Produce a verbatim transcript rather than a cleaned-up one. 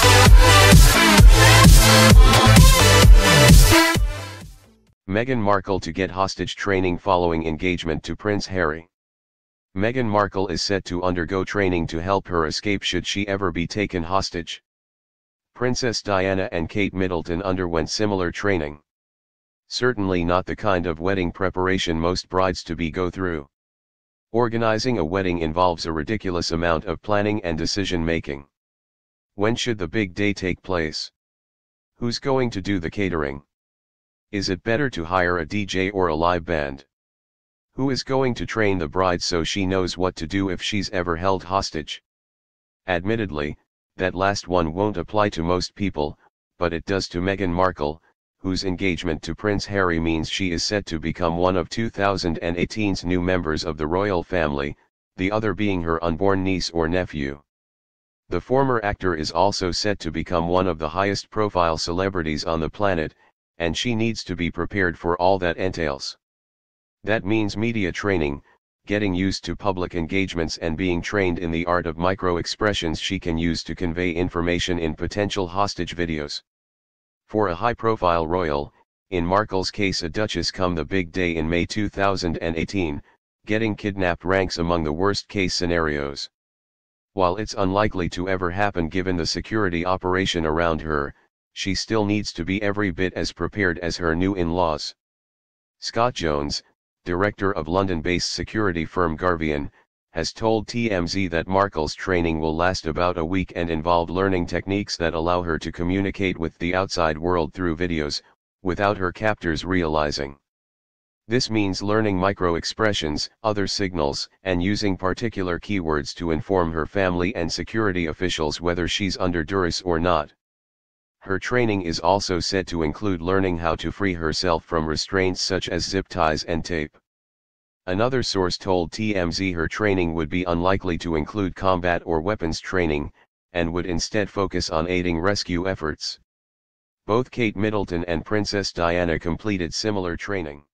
Meghan Markle to get hostage training following engagement to Prince Harry. Meghan Markle is set to undergo training to help her escape should she ever be taken hostage. Princess Diana and Kate Middleton underwent similar training. Certainly not the kind of wedding preparation most brides-to-be go through. Organizing a wedding involves a ridiculous amount of planning and decision-making. When should the big day take place? Who's going to do the catering? Is it better to hire a D J or a live band? Who is going to train the bride so she knows what to do if she's ever held hostage? Admittedly, that last one won't apply to most people, but it does to Meghan Markle, whose engagement to Prince Harry means she is set to become one of two thousand eighteen's new members of the royal family, the other being her unborn niece or nephew. The former actor is also set to become one of the highest profile celebrities on the planet, and she needs to be prepared for all that entails. That means media training, getting used to public engagements and being trained in the art of micro-expressions she can use to convey information in potential hostage videos. For a high-profile royal, in Markle's case a duchess come the big day in May two thousand eighteen, getting kidnapped ranks among the worst-case scenarios. While it's unlikely to ever happen given the security operation around her, she still needs to be every bit as prepared as her new in-laws. Scott Jones, director of London-based security firm Garvian, has told T M Z that Markle's training will last about a week and involve learning techniques that allow her to communicate with the outside world through videos, without her captors realizing. This means learning micro-expressions, other signals, and using particular keywords to inform her family and security officials whether she's under duress or not. Her training is also said to include learning how to free herself from restraints such as zip ties and tape. Another source told T M Z her training would be unlikely to include combat or weapons training, and would instead focus on aiding rescue efforts. Both Kate Middleton and Princess Diana completed similar training.